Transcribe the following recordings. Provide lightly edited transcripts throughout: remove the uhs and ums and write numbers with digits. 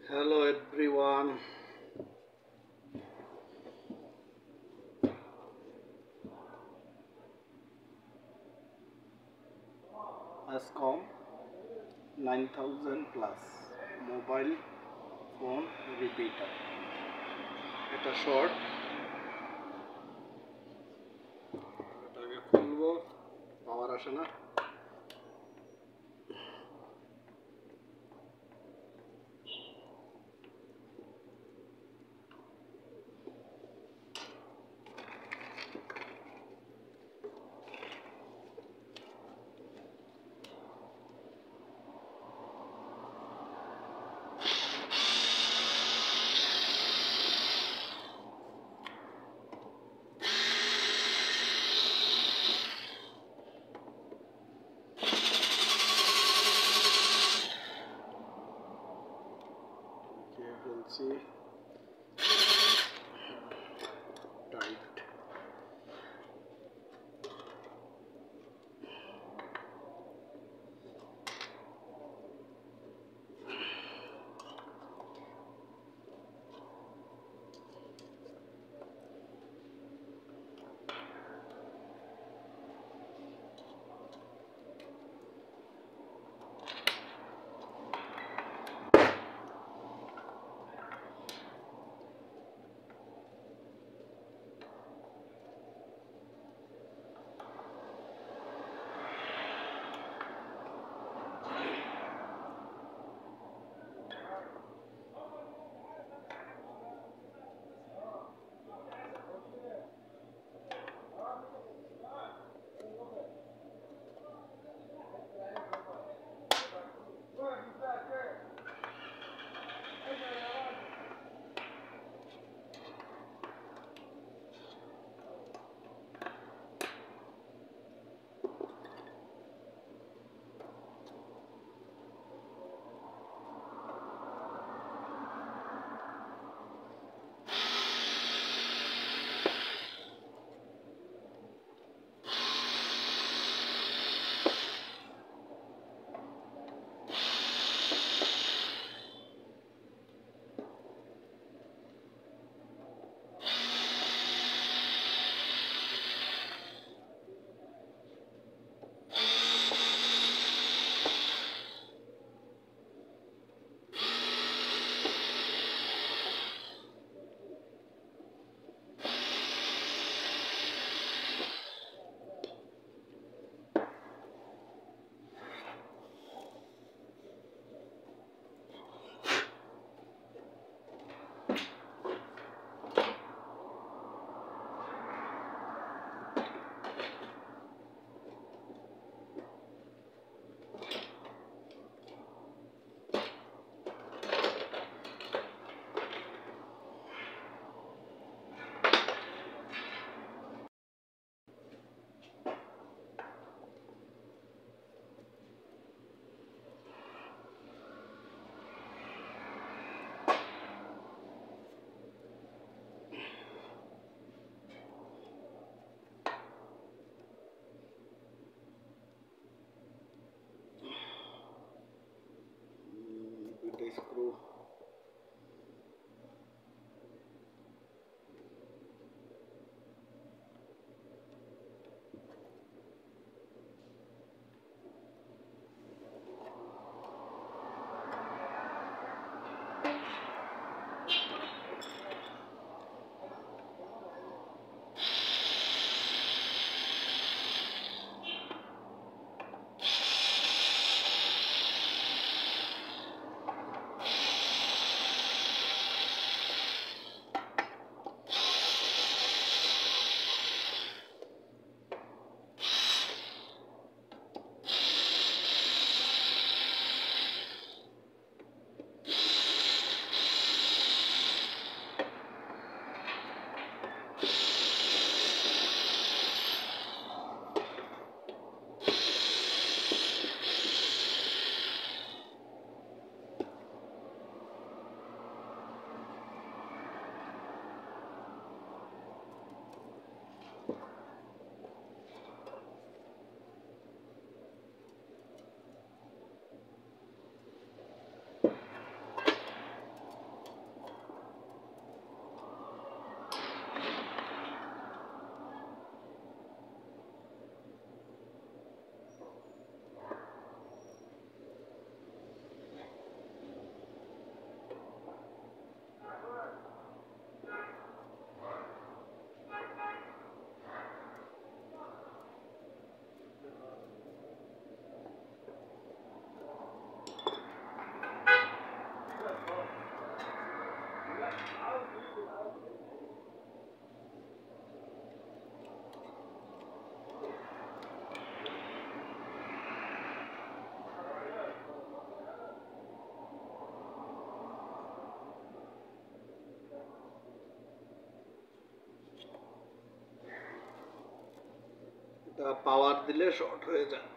Hello everyone, Ascom 9000 plus mobile phone repeater. এটা short, এটাকে খুলবো, পাওয়ার আসে না। বলছি টাইট। স্ক্রু পাওয়ার দিলে শর্ট হয়ে যায়।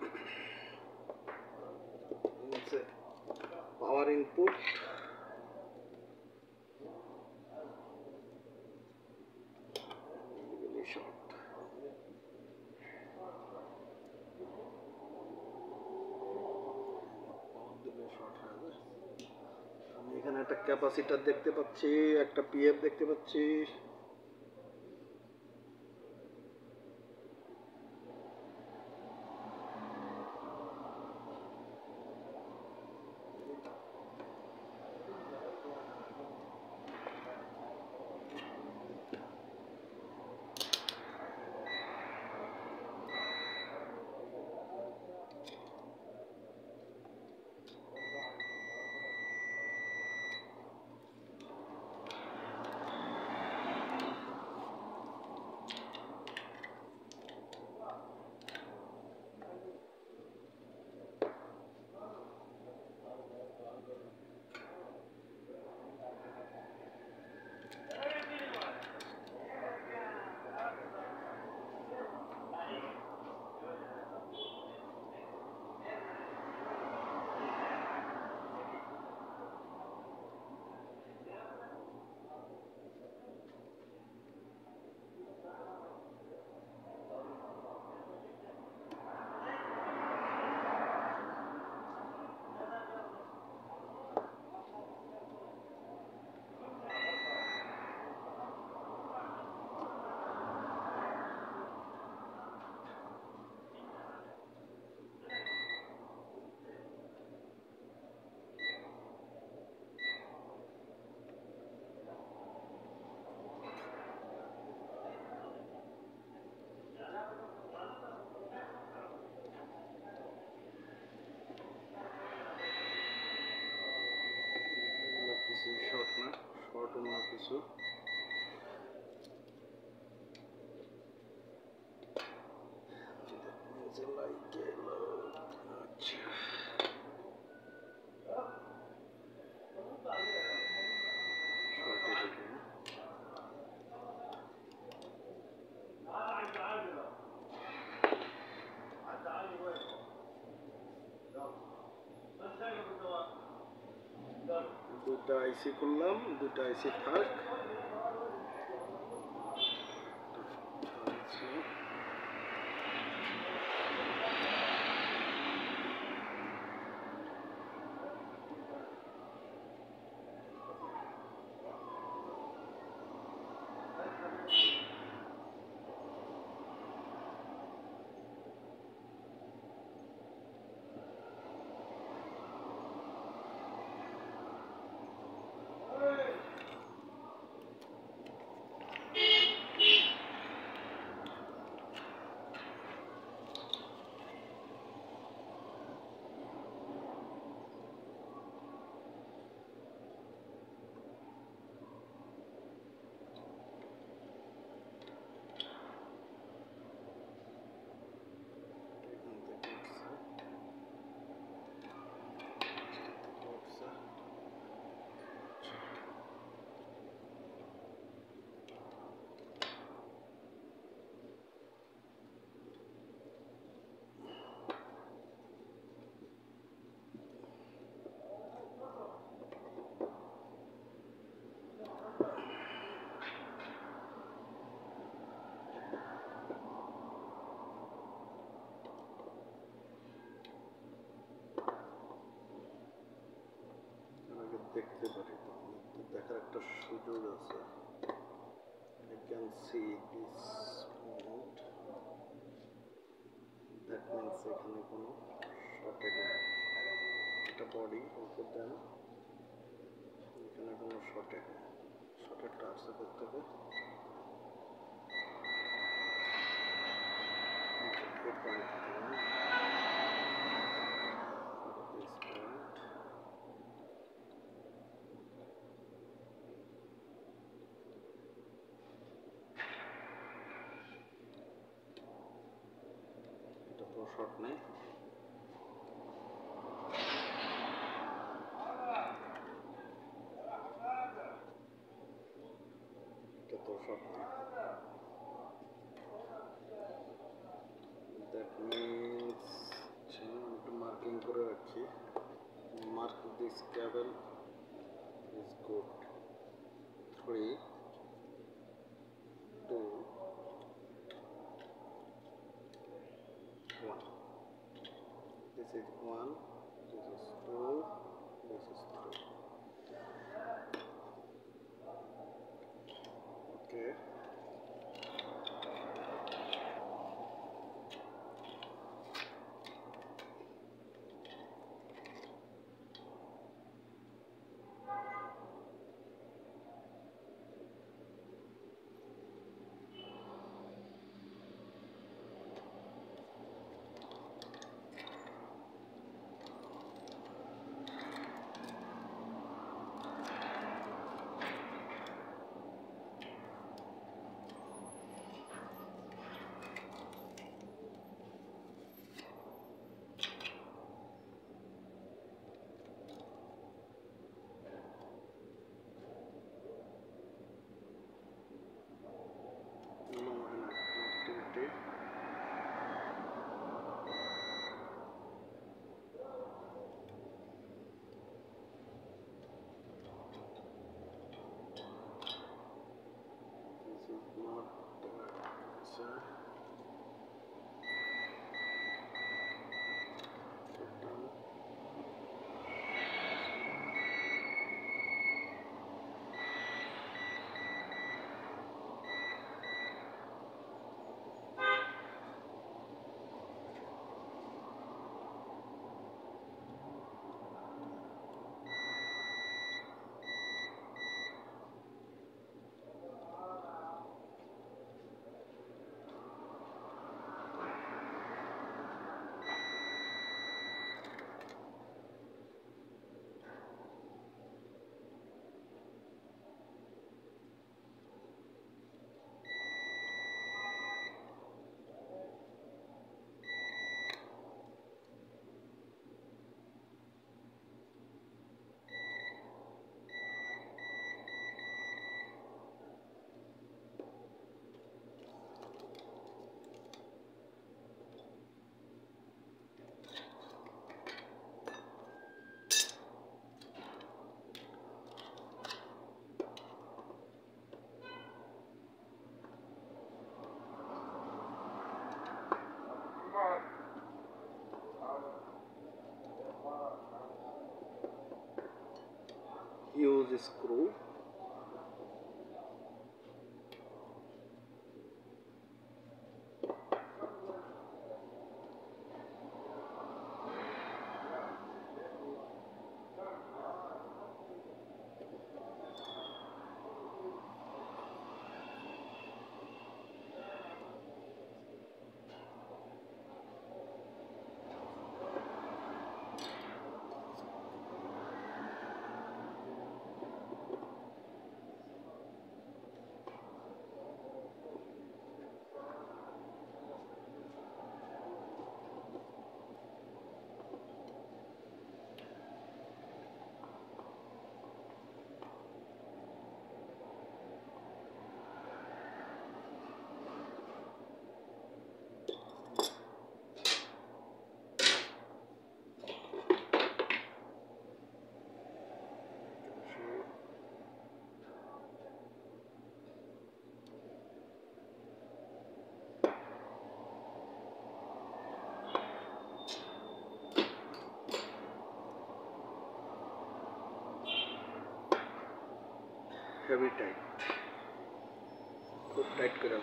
Power input short. আমি এখানে একটা ক্যাপাসিটর দেখতে পাচ্ছি, একটা পিএফ দেখতে পাচ্ছি। শর্ট না, শর্ট অন্য কিছু। দুটা আইসি করলাম, দুটা আইসি থাক। দেখতে পারি, দেখার একটা সুযোগ আছে। I can see this point. That means এখানে কোনো শর্টেজ নেই। এটা বডি ওকে দেন, এখানে কোনো শর্টেজ নেই। শর্টেজটা আসতে করতে হবে। শর্ট নেই, এটা তো শর্ট নেই। That means একটু মার্কিং করে রাখি. Mark this cable is good. 3, 2, 1. This is 1, this is 2, this is 3. Okay. Use a screw. Heavy tight. Good tight करा.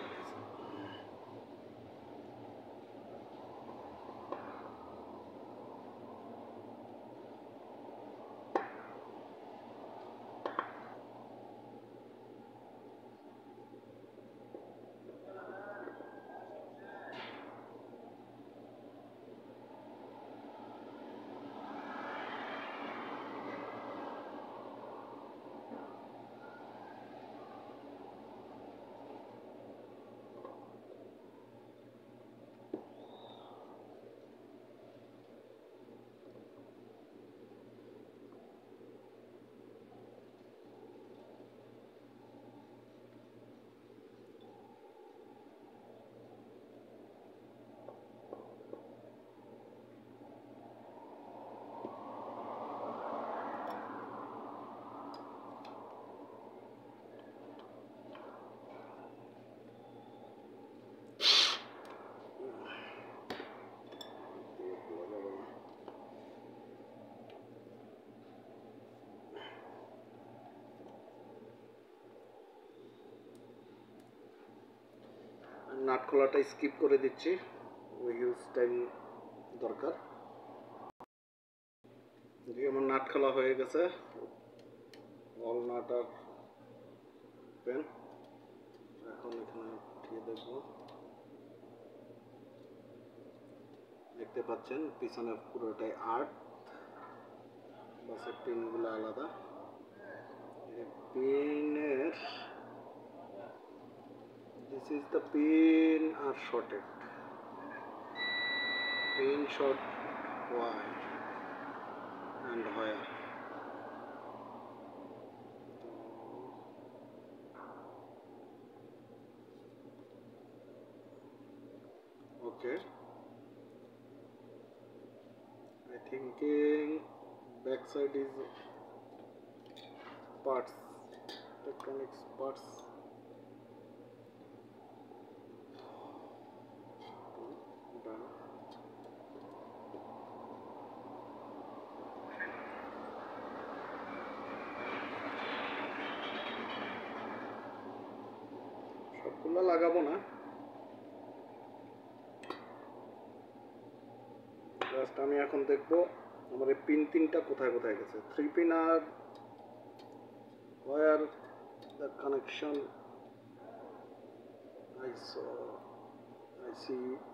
নাট খোলাটা স্কিপ করে দিচ্ছি, ওই হিউজ টাইম দরকার। আমার নাট খোলা হয়ে গেছে, অল নাট আর পেন। এখন এখানে উঠিয়ে দেখবো, দেখতে পাচ্ছেন পিছনে পুরোটাই আর্ট, বাসের পিনগুলো আলাদা। পিনের this is the pin are shorted, pin short why and where. Okay, I thinking back side is parts, electronics parts. Done. সবগুলো লাগাবো না, জাস্ট আমি এখন দেখবো আমার এই পিন তিনটা কোথায় কোথায় গেছে। 3 পিন আর where the connection I see it.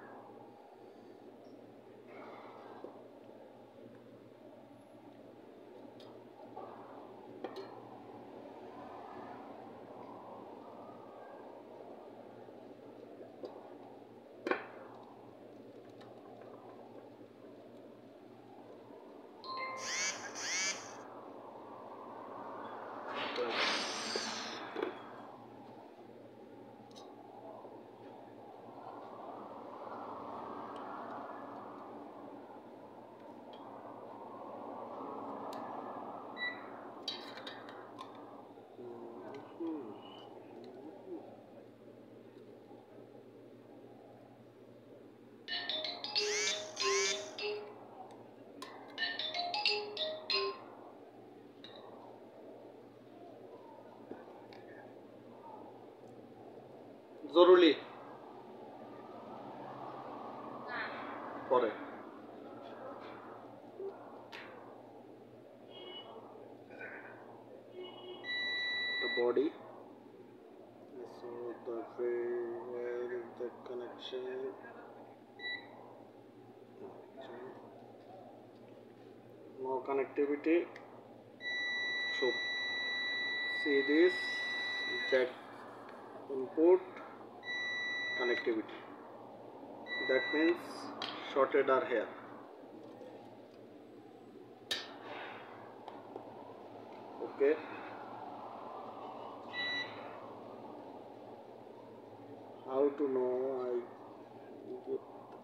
জরুরি পরে the body, so where is the connection, no connectivity, so see this, that input connectivity, that means shorted are here. Okay, how to know I get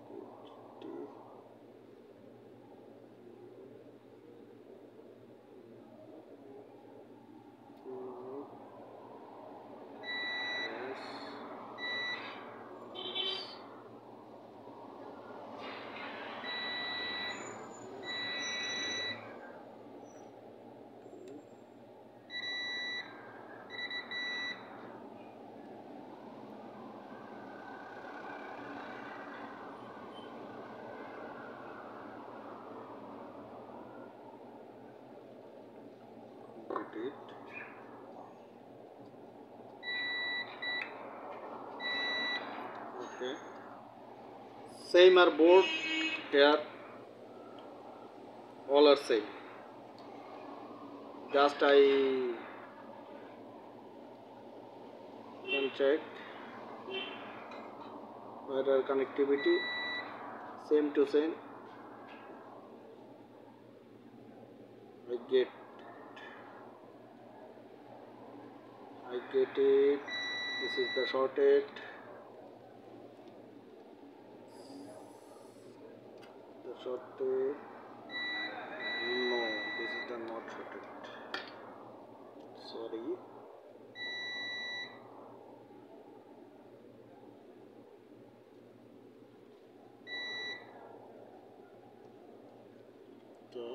it. Okay, same are board here, all are same, just I can check where are connectivity, same to same. I get it, this is the shorted, no, this is the not shorted, sorry. Okay,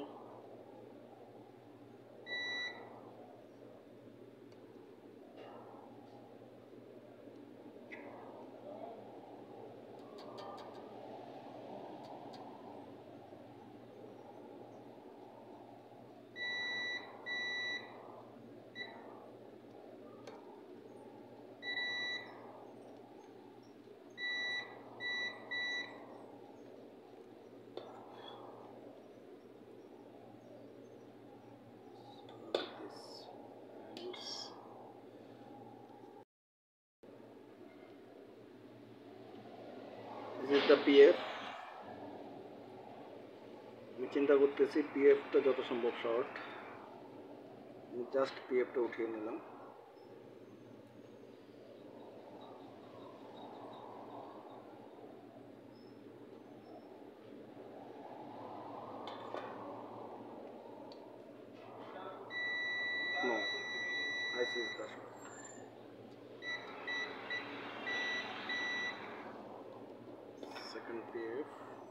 This is the PF. আমি চিন্তা করতেছি পিএফটা যত সম্ভব short, just পিএফটা উঠিয়ে নিলাম। No, IC is the short. Second PF.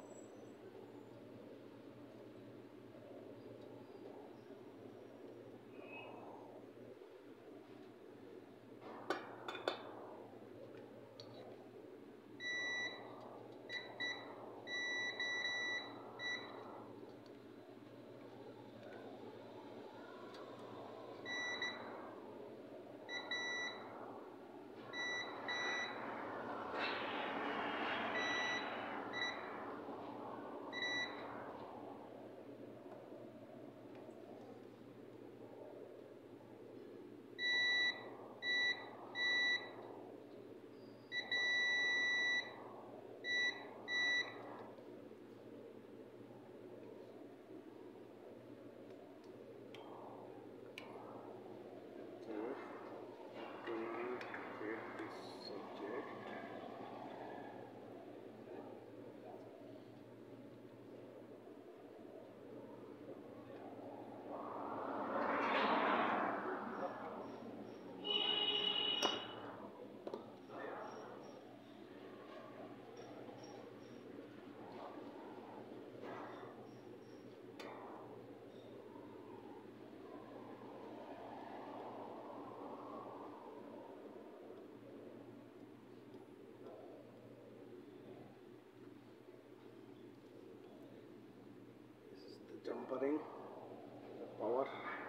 Jumpering, the power.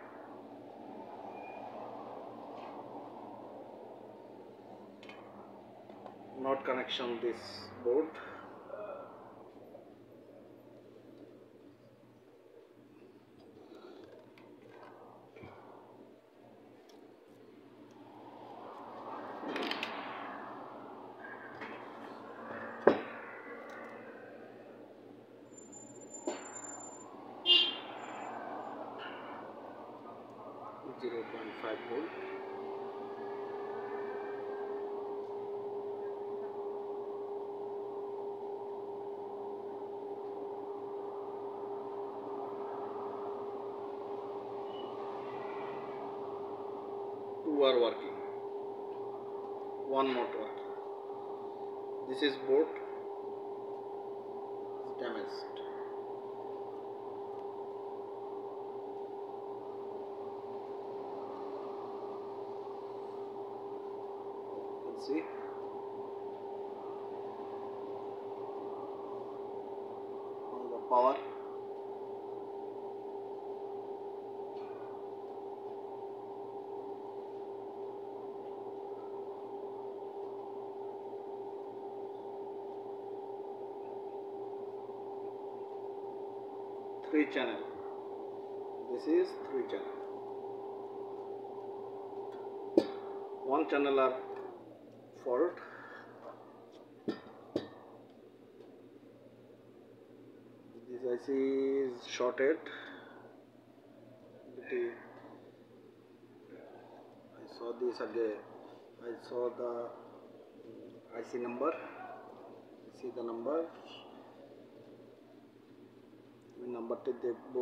Not connection this board. .5 volt. Two are working, one not working. This is board is damaged. Let's see. On the power. Three channel. This is 3 channel. One channel are fault. This IC is shorted. I saw this again. I saw the IC number. See the number. নাম্বারটি দেখব।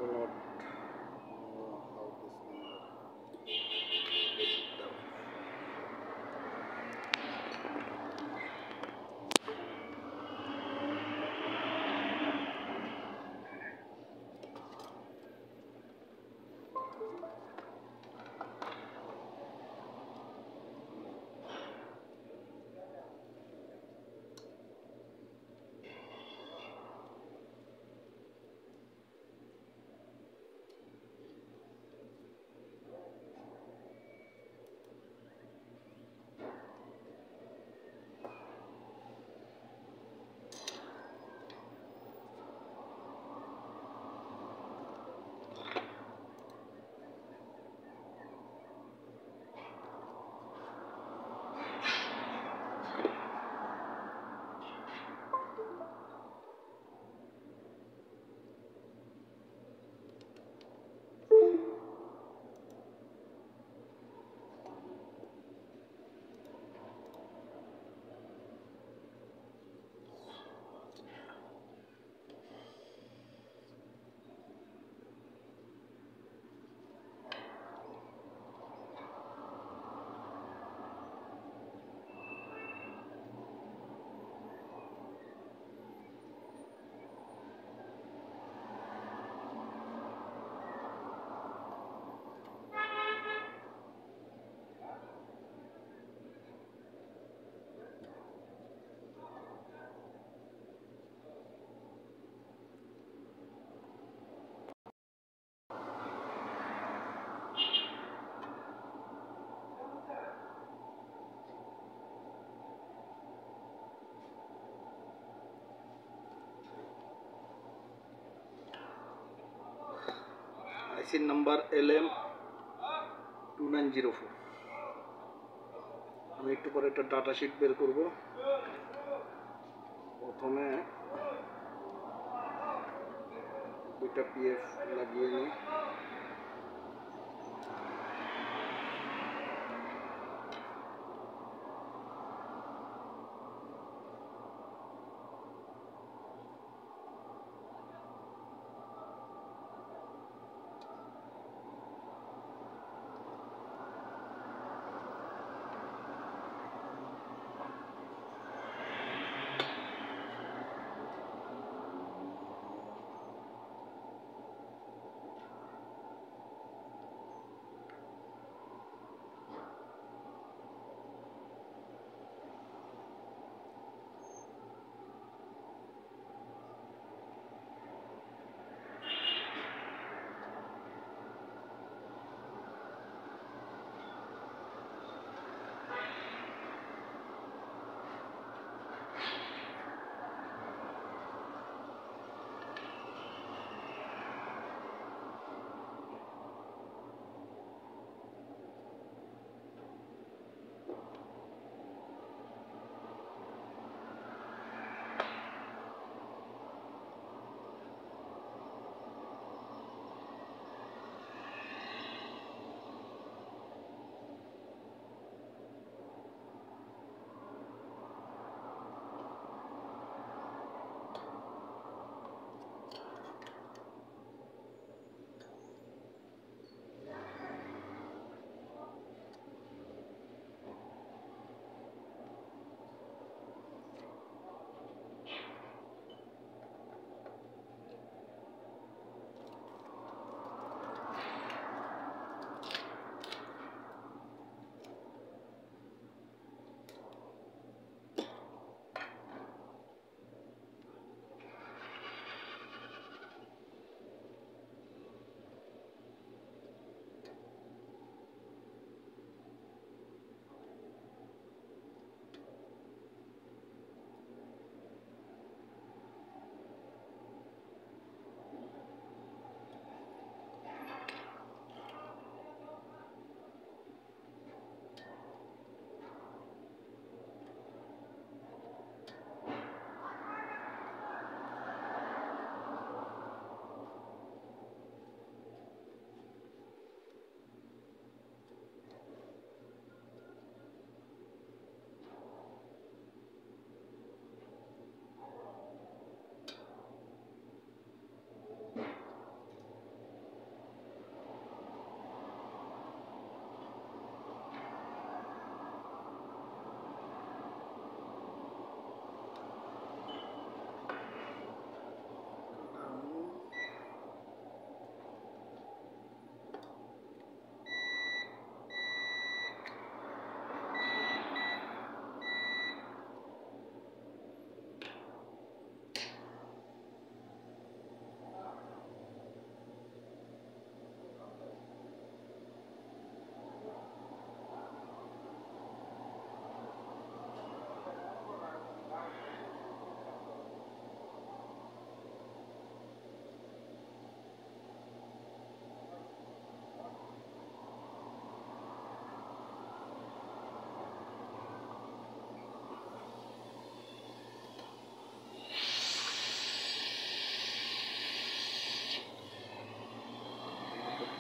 do not know how this number is done. IC number LM2904 আমি একটু পরে একটা data sheet বের করব প্রথমে দুইটা পিএফ লাগিয়ে নিই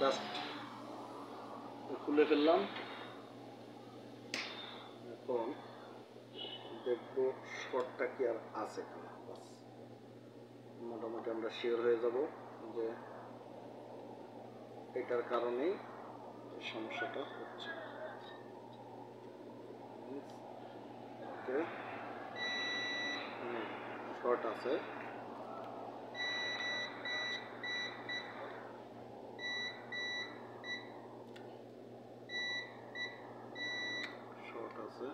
জাস্ট খুলে ফেললাম। এখন দেখবো শর্টটা কি আর আছে কিনা। মোটামুটি আমরা শিওর হয়ে যাব যে এটার কারণেই সমস্যাটা হচ্ছে। ওকে, শর্ট আছে। শর্ট আছে।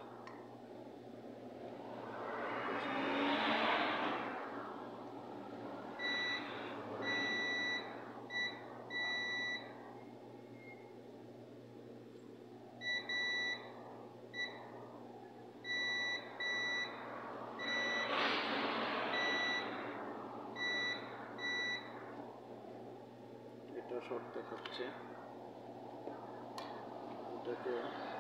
এটা শর্ট দেখাচ্ছে। এটাকে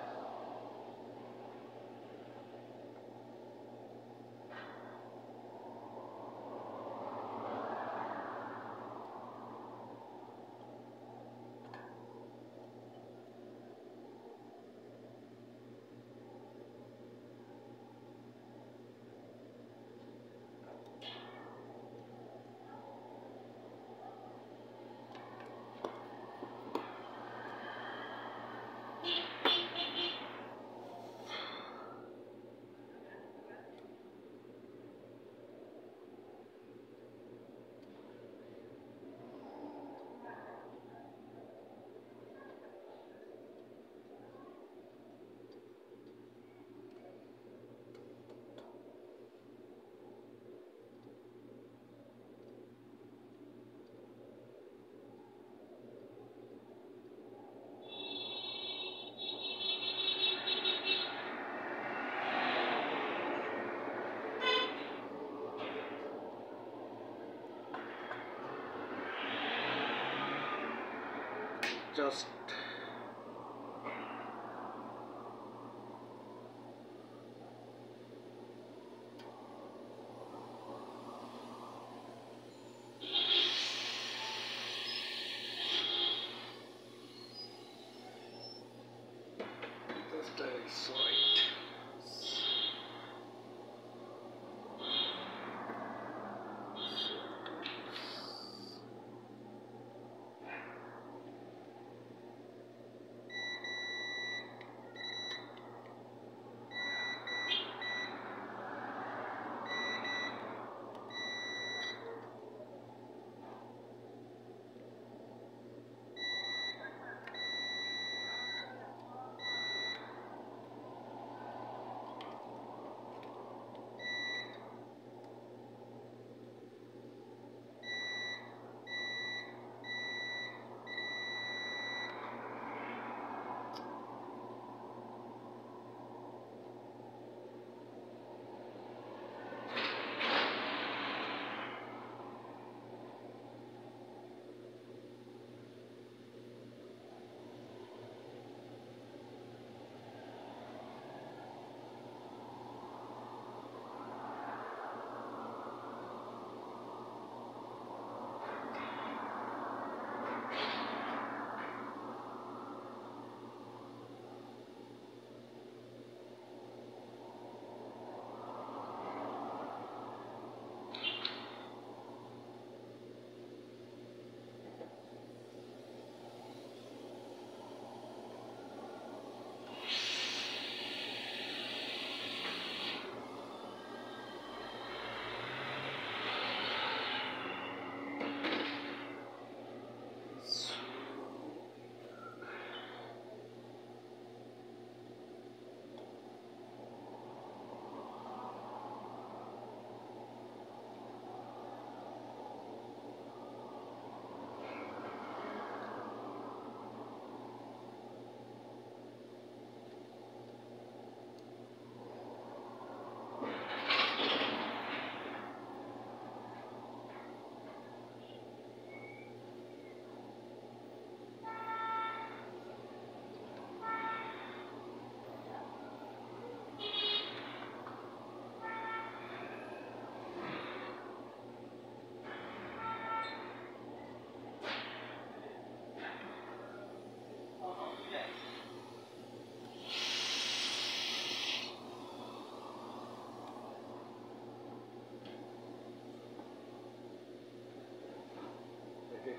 জাস্ট it's right.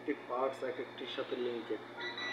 একটি পার্টস এক একটির সাথে linked.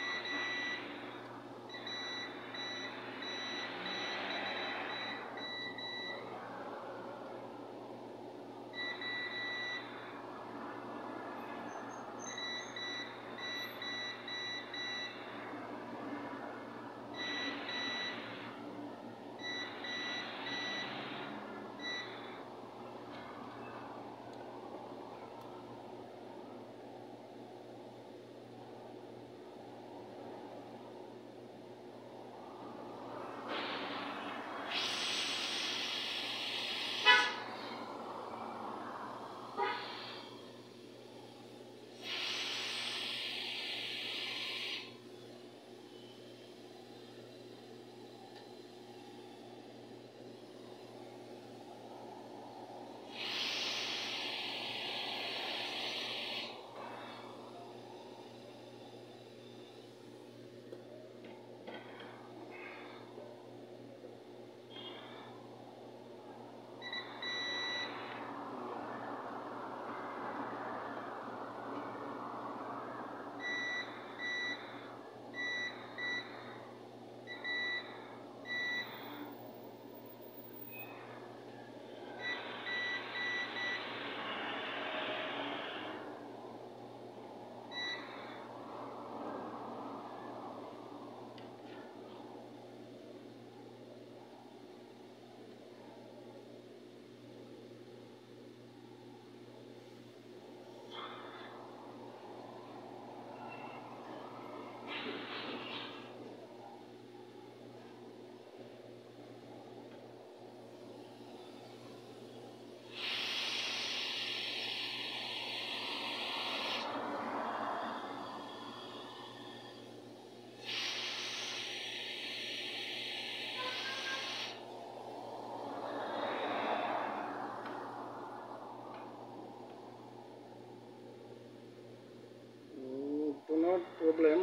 Not problem.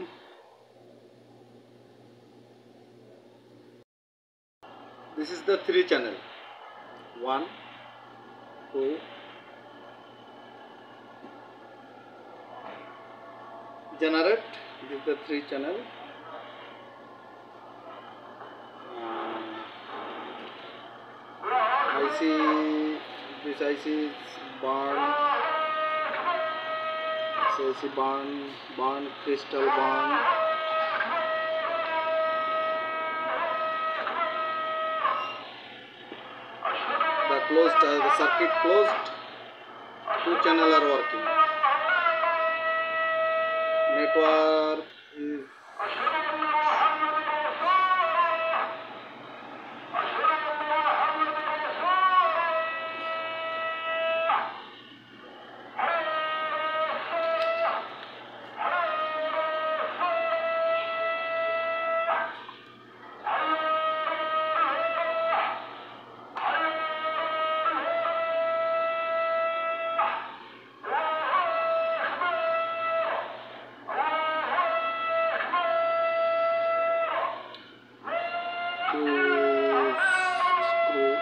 This is the 3 channel. 1, 2, generate. This is the 3 channel. IC, this IC is burn. This IC burn, crystal burn. The circuit closed. 2 channel are working. Network is screw.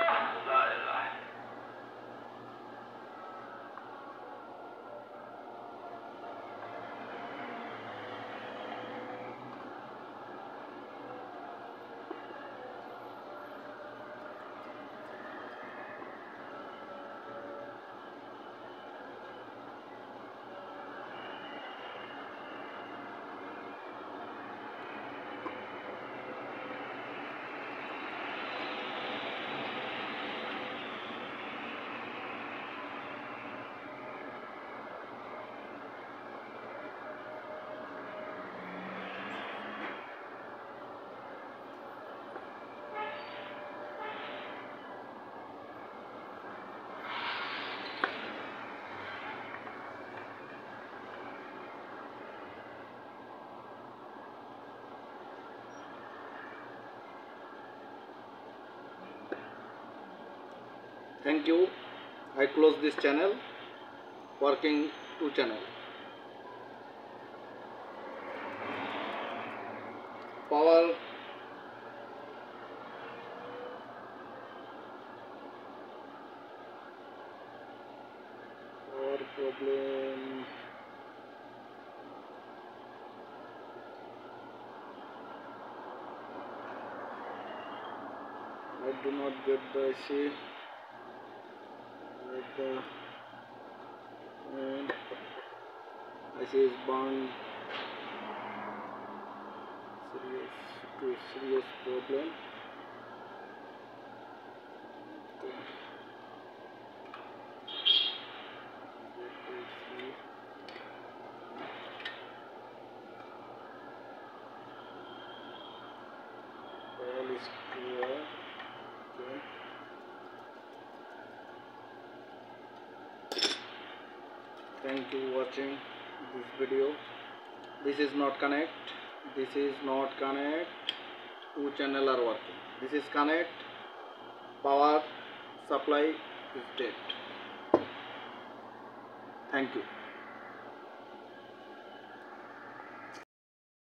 Thank you. I close this channel. Working 2 channel. Power problem. I do not get the IC. Like the IC is burned. Serious problem. All is clear. Okay. Thank you for watching this video. This is not connect. This is not connect. Two channel are working. This is connect. Power supply is dead. Thank you.